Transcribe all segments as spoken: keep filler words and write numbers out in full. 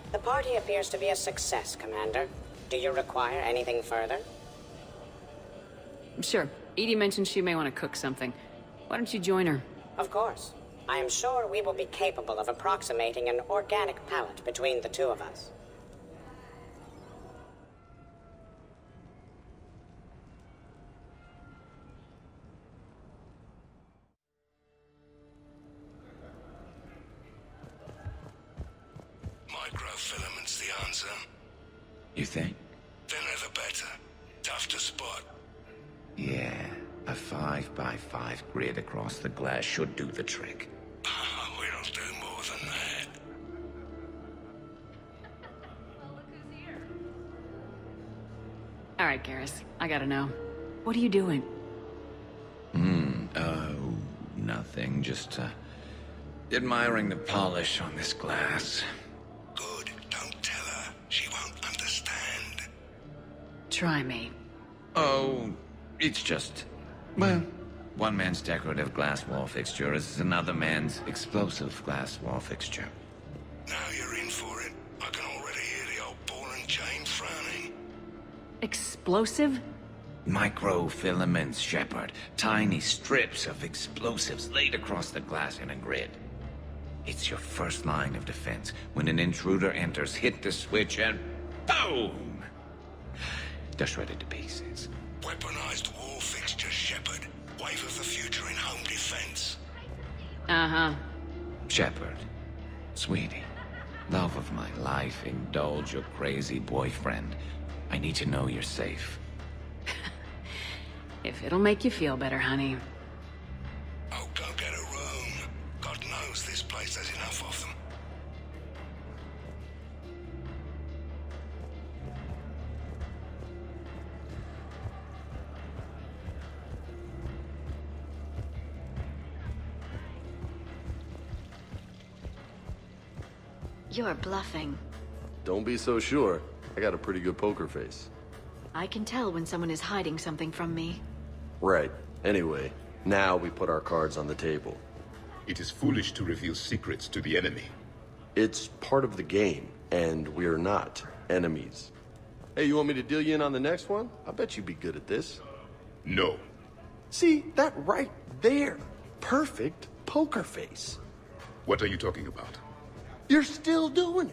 The party appears to be a success, Commander. Do you require anything further? Sure. Edie mentioned she may want to cook something. Why don't you join her? Of course. I am sure we will be capable of approximating an organic palate between the two of us. Microfilament's the answer. You think? Thinner the better. Tough to spot. Yeah, a five by five grid across the glass should do the trick. Oh, we'll do more than that. All right, Garrus. I gotta know. What are you doing? Hmm, oh, nothing. Just, uh, admiring the polish on this glass. Good. Don't tell her. She won't understand. Try me. Oh, it's just... Well, one man's decorative glass wall fixture is another man's explosive glass wall fixture. Now you're in for it. I can already hear the old ball and chain frowning. Explosive? Microfilaments, Shepard. Tiny strips of explosives laid across the glass in a grid. It's your first line of defense. When an intruder enters, hit the switch and... boom! They're shredded to pieces. Weaponized wall fixture, Shepard. Wave of the future in home defense. Uh-huh. Shepard, sweetie, love of my life, indulge your crazy boyfriend. I need to know you're safe. If it'll make you feel better, honey. Oh, go get a room. God knows this place has enough of them. You're bluffing. Don't be so sure. I got a pretty good poker face. I can tell when someone is hiding something from me. Right. Anyway, now we put our cards on the table. It is foolish to reveal secrets to the enemy. It's part of the game, and we're not enemies. Hey, you want me to deal you in on the next one? I bet you'd be good at this. No. See, that right there. Perfect poker face. What are you talking about? You're still doing it.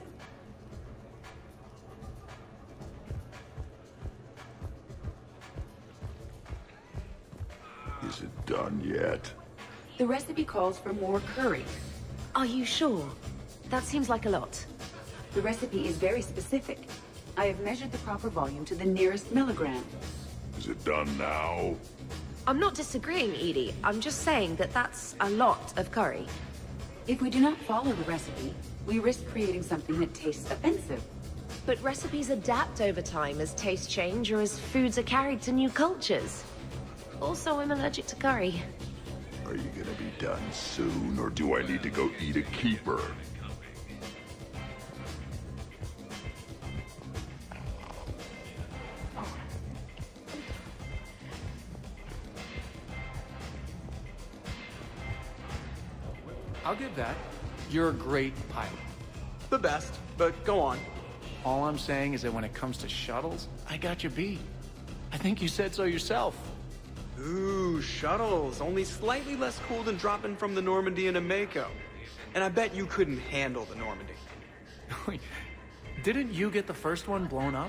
Is it done yet? The recipe calls for more curry. Are you sure? That seems like a lot. The recipe is very specific. I have measured the proper volume to the nearest milligram. Is it done now? I'm not disagreeing, Edie. I'm just saying that that's a lot of curry. If we do not follow the recipe, we risk creating something that tastes offensive. But recipes adapt over time as tastes change or as foods are carried to new cultures. Also, I'm allergic to curry. Are you gonna be done soon, or do I need to go eat a keeper? I'll give that. You're a great pilot. The best, but go on. All I'm saying is that when it comes to shuttles, I got you beat. I think you said so yourself. Ooh, shuttles. Only slightly less cool than dropping from the Normandy into Mako. And I bet you couldn't handle the Normandy. Wait, didn't you get the first one blown up?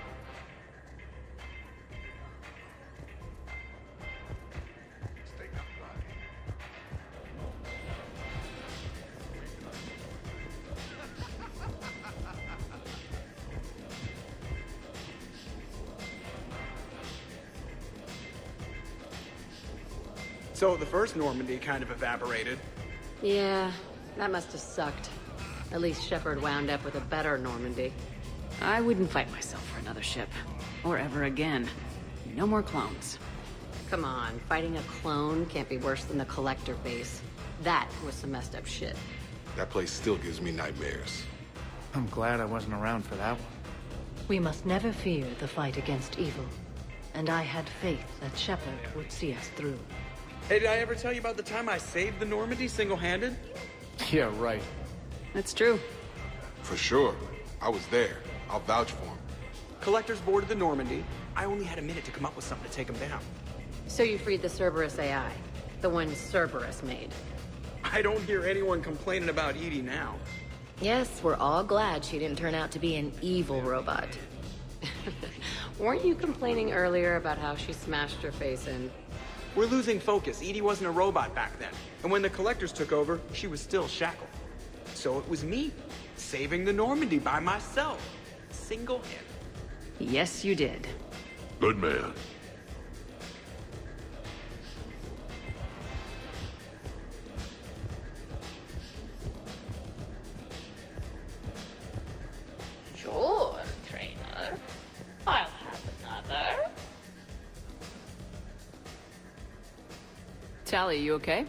So the first Normandy kind of evaporated. Yeah, that must have sucked. At least Shepard wound up with a better Normandy. I wouldn't fight myself for another ship. Or ever again. No more clones. Come on, fighting a clone can't be worse than the Collector base. That was some messed up shit. That place still gives me nightmares. I'm glad I wasn't around for that one. We must never fear the fight against evil. And I had faith that Shepard would see us through. Hey, did I ever tell you about the time I saved the Normandy single-handed? Yeah, right. That's true. For sure. I was there. I'll vouch for him. Collectors boarded the Normandy. I only had a minute to come up with something to take him down. So you freed the Cerberus A I. The one Cerberus made. I don't hear anyone complaining about Edie now. Yes, we're all glad she didn't turn out to be an evil robot. Weren't you complaining earlier about how she smashed her face in? We're losing focus. Edie wasn't a robot back then. And when the Collectors took over, she was still shackled. So it was me, saving the Normandy by myself. Single hand. Yes, you did. Good man. Sure, trainer. I'll have another. Tally, you okay?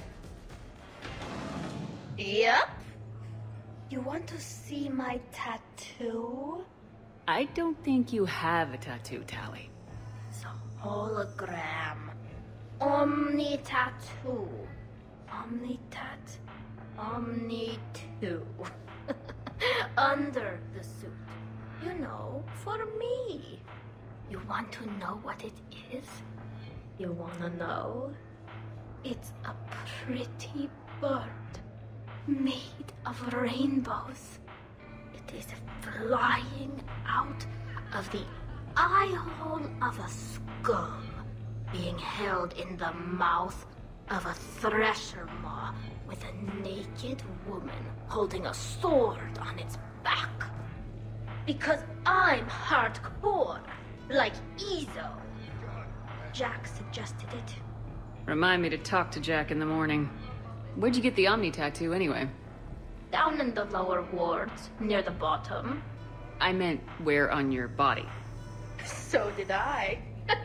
Yep. You want to see my tattoo? I don't think you have a tattoo, Tally. It's a hologram. Omni tattoo. Omni tat. Omni two. Under the suit. You know, for me. You want to know what it is? You wanna know? It's a pretty bird. Made of rainbows. It is flying out of the eye hole of a skull, being held in the mouth of a thresher maw with a naked woman holding a sword on its back. Because I'm hardcore, like Ezo. Jack suggested it. Remind me to talk to Jack in the morning. Where'd you get the Omni tattoo, anyway? Down in the lower wards, near the bottom. I meant where on your body. So did I.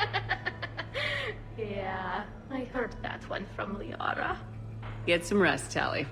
Yeah, I heard that one from Liara. Get some rest, Tally.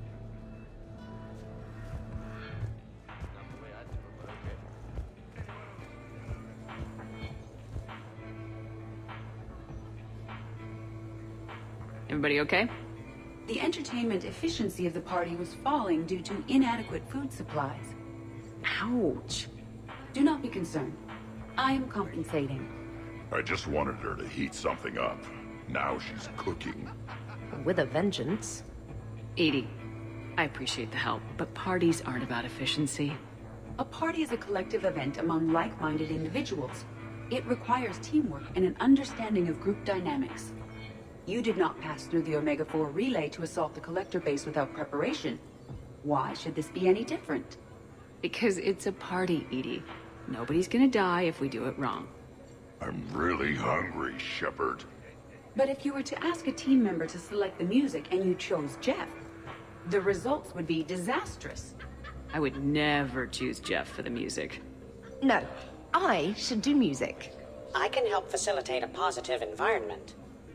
Everybody okay? The entertainment efficiency of the party was falling due to inadequate food supplies. Ouch. Do not be concerned. I am compensating. I just wanted her to heat something up. Now she's cooking. With a vengeance. Edie, I appreciate the help, but parties aren't about efficiency. A party is a collective event among like-minded individuals. It requires teamwork and an understanding of group dynamics. You did not pass through the Omega four relay to assault the Collector base without preparation. Why should this be any different? Because it's a party, Edie. Nobody's gonna die if we do it wrong. I'm really hungry, Shepard. But if you were to ask a team member to select the music and you chose Jeff, the results would be disastrous. I would never choose Jeff for the music. No, I should do music. I can help facilitate a positive environment.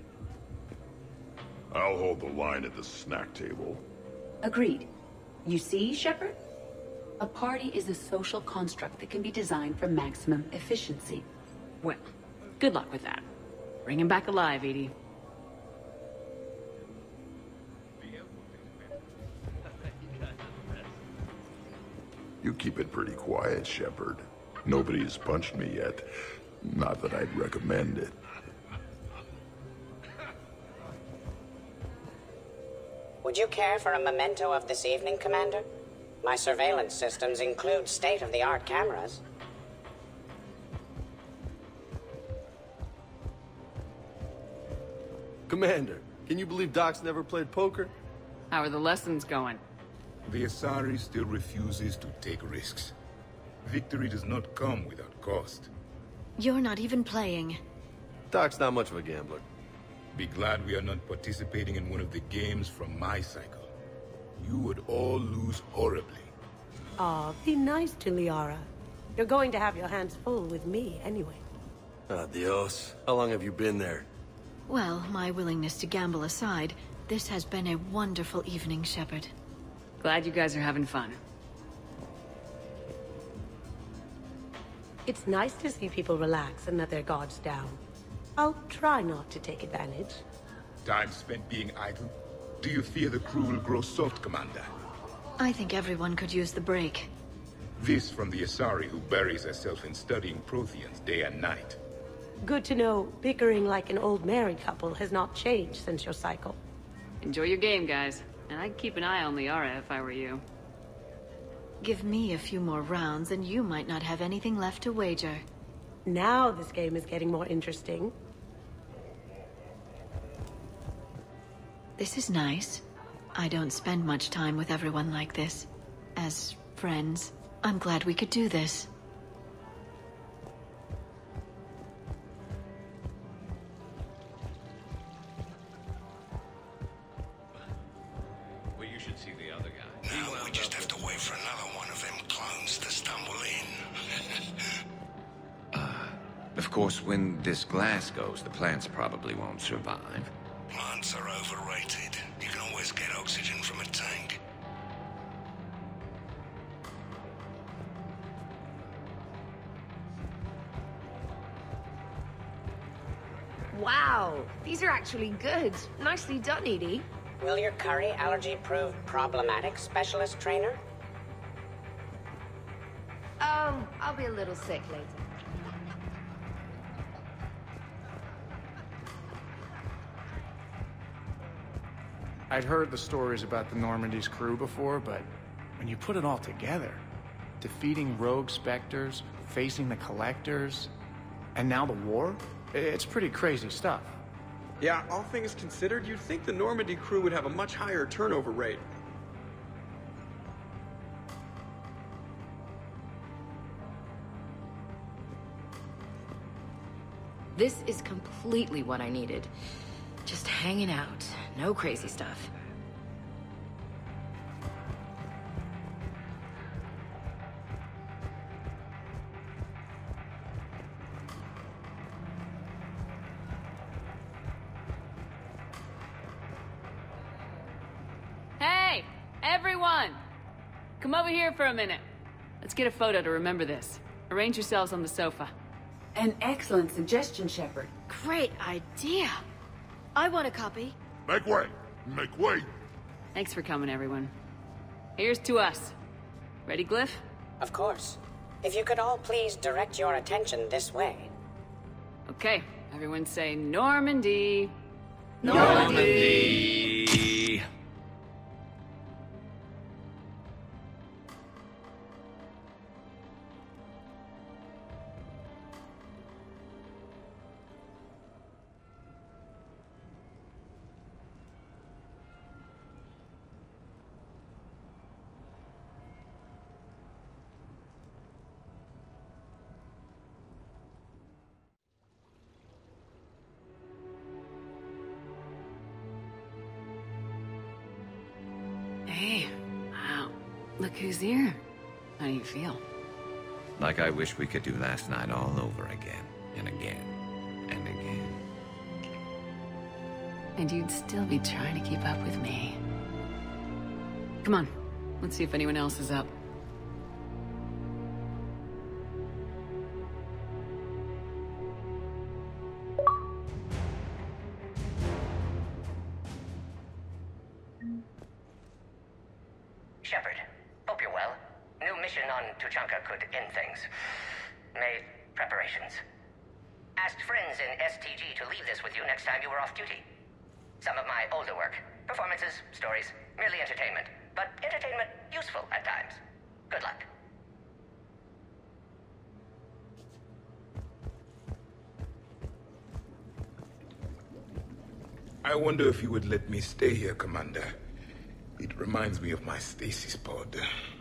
I'll hold the line at the snack table. Agreed. You see, Shepard? A party is a social construct that can be designed for maximum efficiency. Well, good luck with that. Bring him back alive, Edie. You keep it pretty quiet, Shepard. Nobody's punched me yet. Not that I'd recommend it. Would you care for a memento of this evening, Commander? My surveillance systems include state-of-the-art cameras. Commander, can you believe Doc's never played poker? How are the lessons going? The Asari still refuses to take risks. Victory does not come without cost. You're not even playing. Doc's not much of a gambler. Be glad we are not participating in one of the games from my cycle. You would all lose horribly. Aw, be nice to Liara. You're going to have your hands full with me anyway. Adios. How long have you been there? Well, my willingness to gamble aside, this has been a wonderful evening, Shepard. Glad you guys are having fun. It's nice to see people relax and let their guards down. I'll try not to take advantage. Time spent being idle? Do you fear the crew will grow soft, Commander? I think everyone could use the break. This from the Asari who buries herself in studying Protheans day and night. Good to know bickering like an old married couple has not changed since your cycle. Enjoy your game, guys. And I'd keep an eye on Liara if I were you. Give me a few more rounds and you might not have anything left to wager. Now this game is getting more interesting. This is nice. I don't spend much time with everyone like this. As friends, I'm glad we could do this. Well, you should see the other guy. Now we just have to wait for another one of them clones to stumble in. uh, of course, when this glass goes, the plants probably won't survive. Plants are overrated. You can always get oxygen from a tank. Wow, these are actually good. Nicely done, Edie. Will your curry allergy prove problematic, specialist trainer? Oh, I'll be a little sick later. I'd heard the stories about the Normandy's crew before, but when you put it all together, defeating rogue specters, facing the Collectors, and now the war, it's pretty crazy stuff. Yeah, all things considered, you'd think the Normandy crew would have a much higher turnover rate. This is completely what I needed. Just hanging out. No crazy stuff. Hey, everyone! Come over here for a minute. Let's get a photo to remember this. Arrange yourselves on the sofa. An excellent suggestion, Shepard. Great idea. I want a copy. Make way! Make way! Thanks for coming, everyone. Here's to us. Ready, Glyph? Of course. If you could all please direct your attention this way. Okay, everyone say Normandy. Normandy! Hey, wow. Look who's here. How do you feel? Like I wish we could do last night all over again, and again, and again. And you'd still be trying to keep up with me. Come on, let's see if anyone else is up. Shepard, hope you're well. New mission on Tuchanka could end things. Made preparations. Asked friends in S T G to leave this with you next time you were off duty. Some of my older work. Performances, stories, merely entertainment. But entertainment useful at times. Good luck. I wonder if you would let me stay here, Commander. It reminds me of my stasis pod.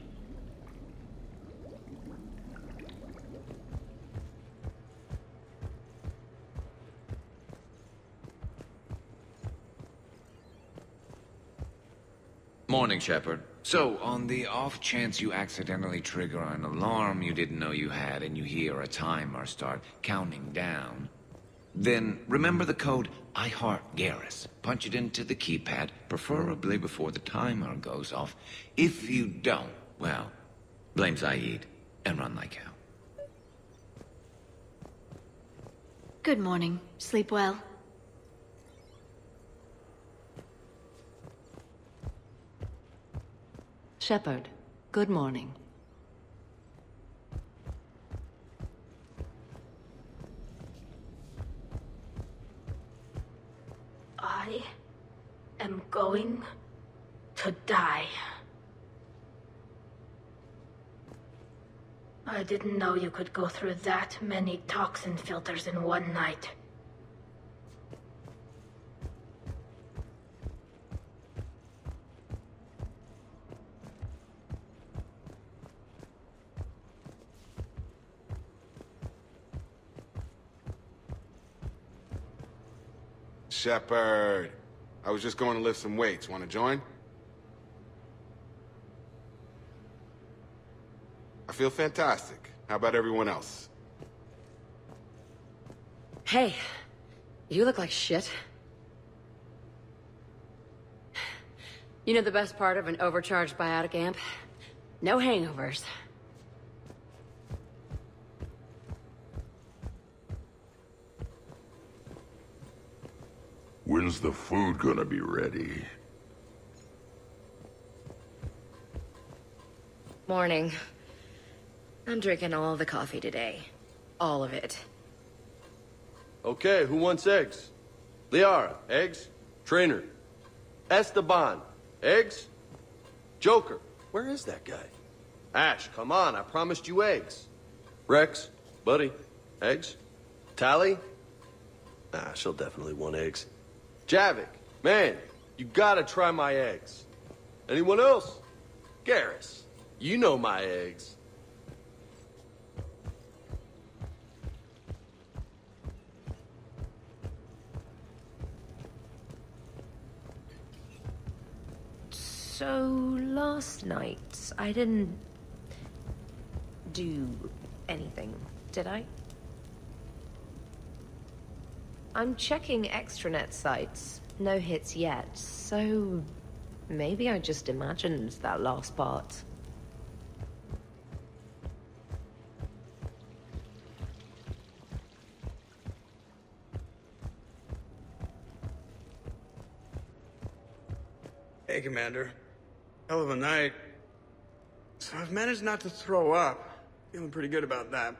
Morning, Shepard. So, on the off chance you accidentally trigger an alarm you didn't know you had and you hear a timer start counting down, then remember the code I Heart Garrus. Punch it into the keypad, preferably before the timer goes off. If you don't, well, blame Zaid and run like hell. Good morning. Sleep well. Shepard, good morning. going to die. I didn't know you could go through that many toxin filters in one night. Shepard, I was just going to lift some weights. Want to join? I feel fantastic. How about everyone else? Hey, you look like shit. You know the best part of an overcharged biotic amp? No hangovers. When's the food gonna be ready? Morning. I'm drinking all the coffee today. All of it. Okay, who wants eggs? Liara, eggs? Trainer. Esteban, eggs? Joker, where is that guy? Ash, come on, I promised you eggs. Rex, buddy, eggs? Tally? Ah, she'll definitely want eggs. Javik, man, you gotta try my eggs. Anyone else? Garrus, you know my eggs. So, last night, I didn't do anything, did I? I'm checking extranet sites. No hits yet, so maybe I just imagined that last part. Hey, Commander. Hell of a night. So I've managed not to throw up. Feeling pretty good about that.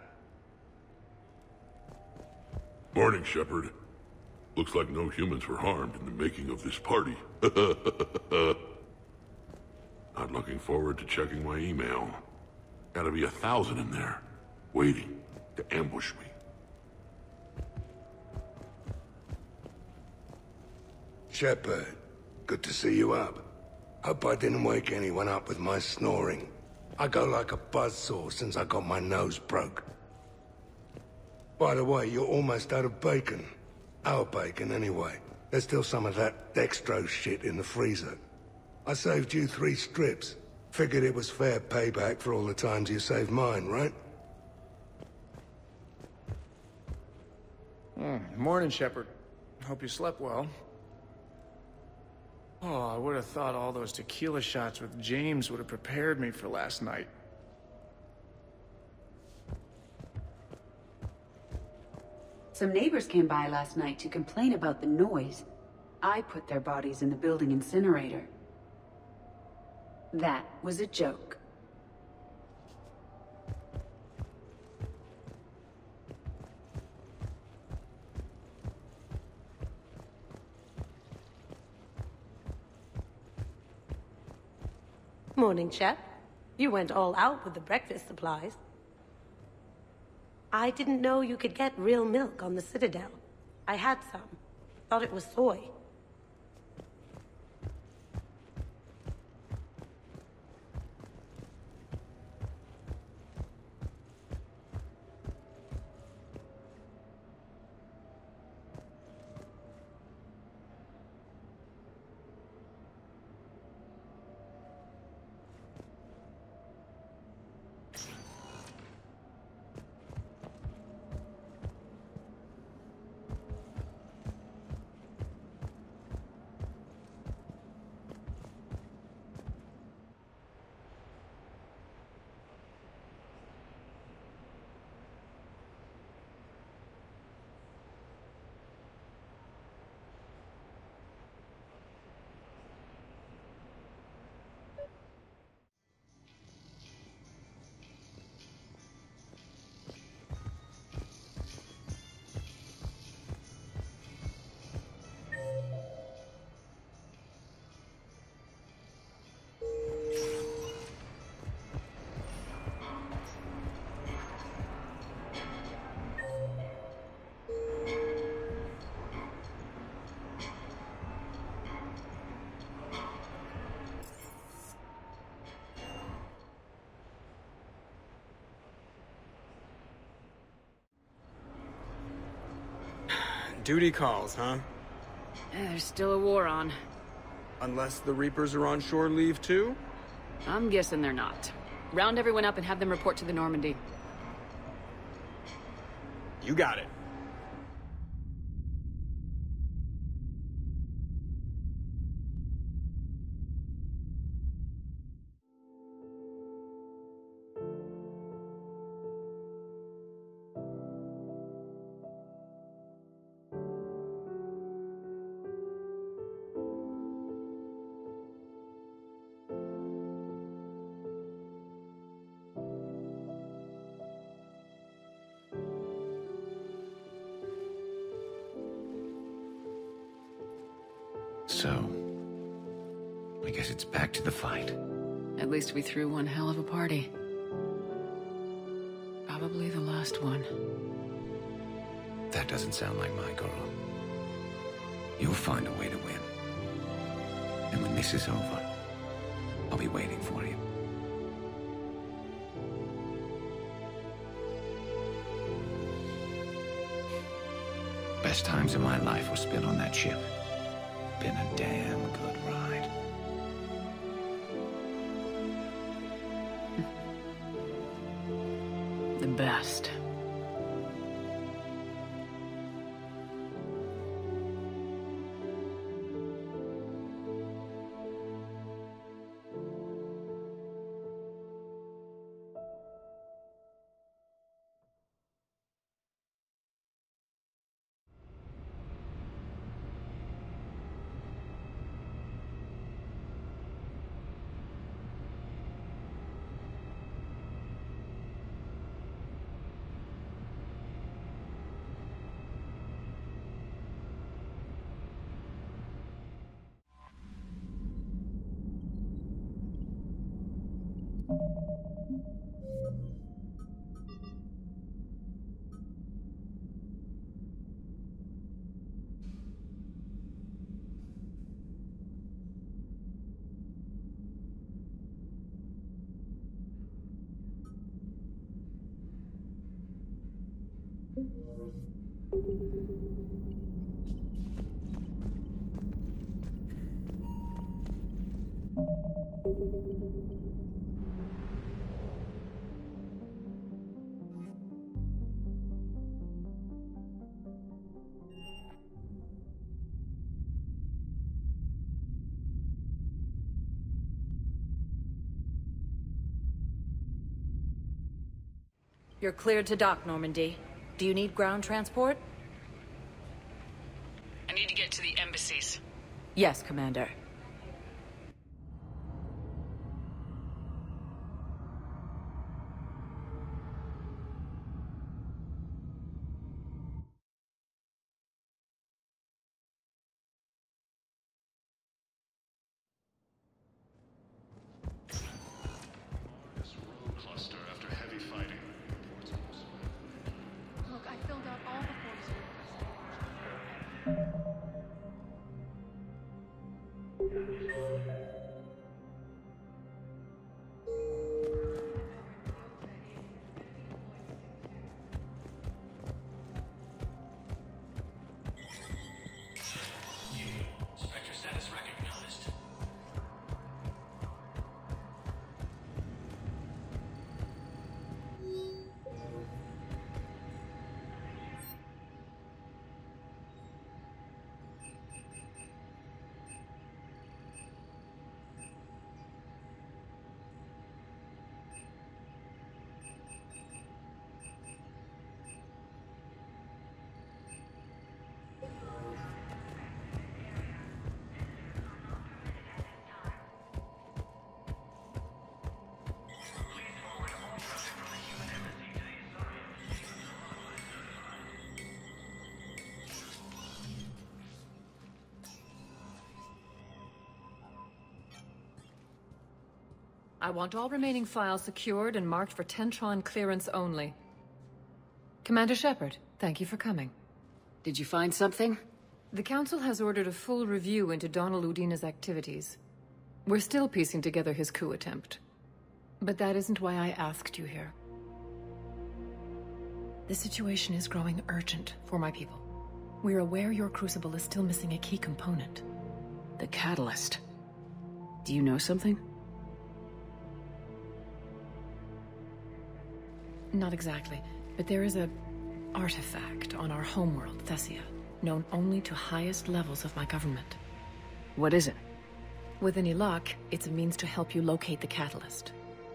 Morning, Shepard. Looks like no humans were harmed in the making of this party. Not looking forward to checking my email. Gotta be a thousand in there, waiting to ambush me. Shepard, good to see you up. Hope I didn't wake anyone up with my snoring. I go like a buzzsaw since I got my nose broke. By the way, you're almost out of bacon. Our bacon, anyway. There's still some of that dextrose shit in the freezer. I saved you three strips. Figured it was fair payback for all the times you saved mine, right? Mm, morning, Shepard. Hope you slept well. Oh, I would have thought all those tequila shots with James would have prepared me for last night. Some neighbors came by last night to complain about the noise. I put their bodies in the building incinerator. That was a joke. Morning, Shep. You went all out with the breakfast supplies. I didn't know you could get real milk on the Citadel. I had some. Thought it was soy. Duty calls, huh? Eh, there's still a war on. Unless the Reapers are on shore leave too? I'm guessing they're not. Round everyone up and have them report to the Normandy. You got it. So, I guess it's back to the fight. At least we threw one hell of a party. Probably the last one. That doesn't sound like my girl. You'll find a way to win. And when this is over, I'll be waiting for you. Best times of my life were spent on that ship. Been a damn good ride. The best. You're cleared to dock, Normandy. Do you need ground transport? I need to get to the embassies. Yes, Commander. Look, I filled out all the Spectre status recognized. I want all remaining files secured and marked for Tentron clearance only. Commander Shepard, thank you for coming. Did you find something? The Council has ordered a full review into Donald Udina's activities. We're still piecing together his coup attempt. But that isn't why I asked you here. The situation is growing urgent for my people. We're aware your crucible is still missing a key component. The catalyst. Do you know something? Not exactly, but there is a artifact on our homeworld, Thessia, known only to highest levels of my government. What is it? With any luck, it's a means to help you locate the catalyst.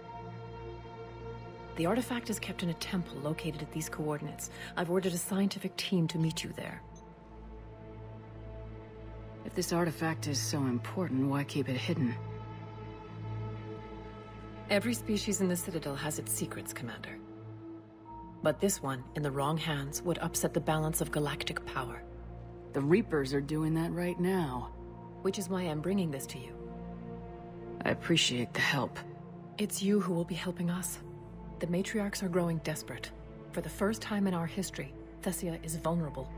The artifact is kept in a temple located at these coordinates. I've ordered a scientific team to meet you there. If this artifact is so important, why keep it hidden? Every species in the Citadel has its secrets, Commander. But this one, in the wrong hands, would upset the balance of galactic power. The Reapers are doing that right now. Which is why I'm bringing this to you. I appreciate the help. It's you who will be helping us. The matriarchs are growing desperate. For the first time in our history, Thessia is vulnerable.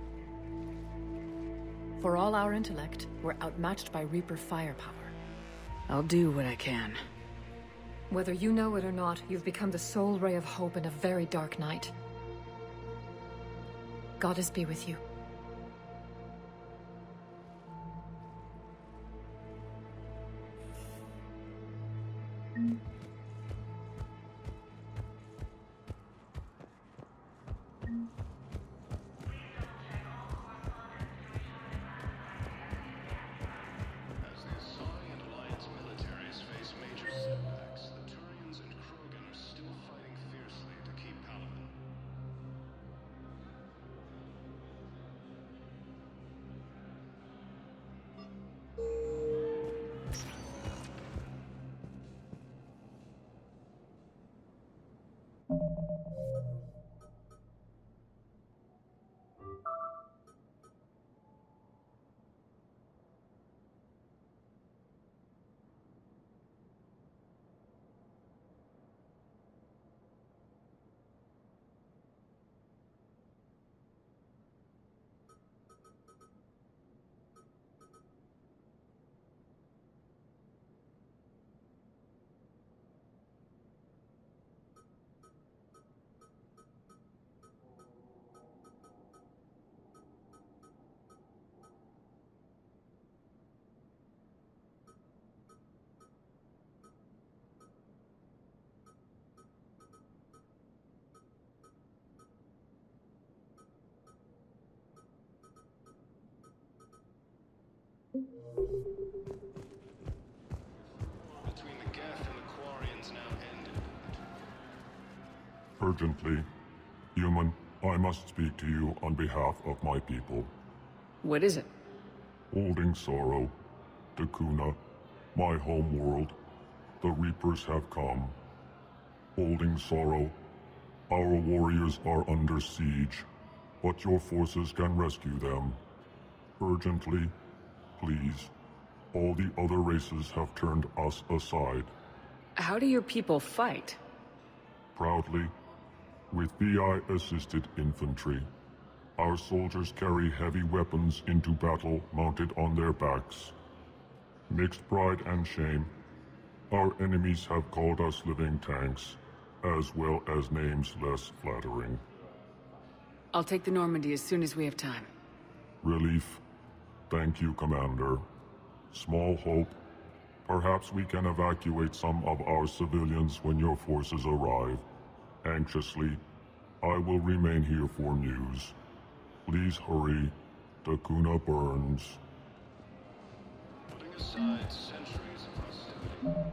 For all our intellect, we're outmatched by Reaper firepower. I'll do what I can. Whether you know it or not, you've become the sole ray of hope in a very dark night. Goddess be with you. Between the Geth and the Quarians now ended. Urgently. Human, I must speak to you on behalf of my people. What is it? Holding sorrow. Dakuna, my home world. The Reapers have come. Holding sorrow. Our warriors are under siege, but your forces can rescue them. Urgently, please. All the other races have turned us aside. How do your people fight? Proudly, with V I-assisted infantry. Our soldiers carry heavy weapons into battle mounted on their backs. Mixed pride and shame, our enemies have called us living tanks, as well as names less flattering. I'll take the Normandy as soon as we have time. Relief. Thank you, Commander. Small hope. Perhaps we can evacuate some of our civilians when your forces arrive. Anxiously, I will remain here for news. Please hurry. Dakuna burns. Putting aside centuries of hostility.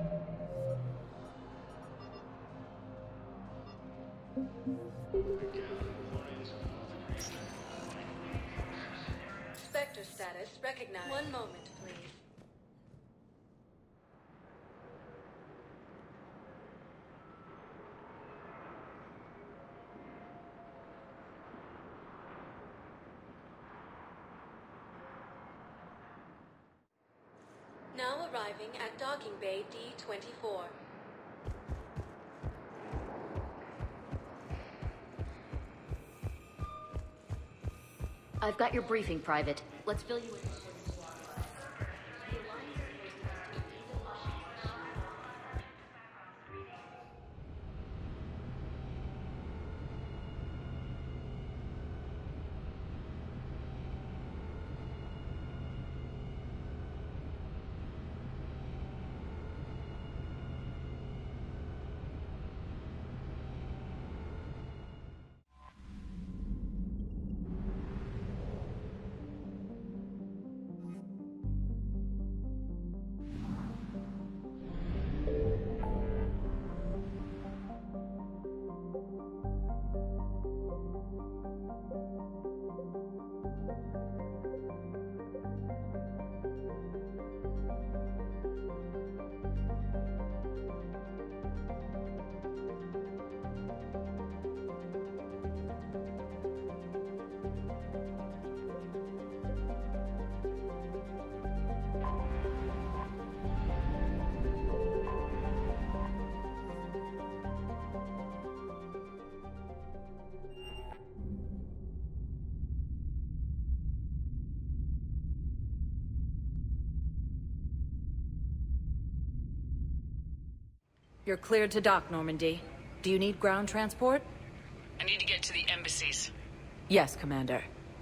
Spectre status recognized. One moment, please. Now arriving at docking bay D twenty-four. I've got your briefing, Private. Let's fill you in. You're cleared to dock, Normandy. Do you need ground transport? I need to get to the embassies. Yes, Commander.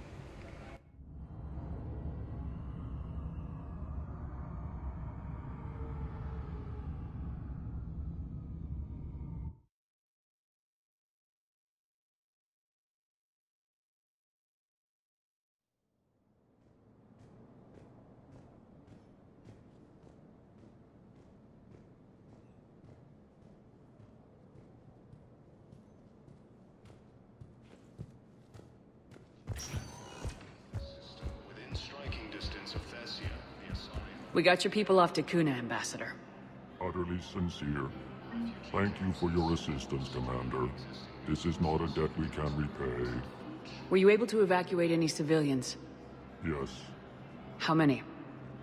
Within striking distance of Thessia, the assigned. We got your people off Dakuna, Ambassador. Utterly sincere. Thank you for your assistance, Commander. This is not a debt we can repay. Were you able to evacuate any civilians? Yes. How many?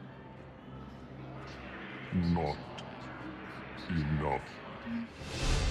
Not enough.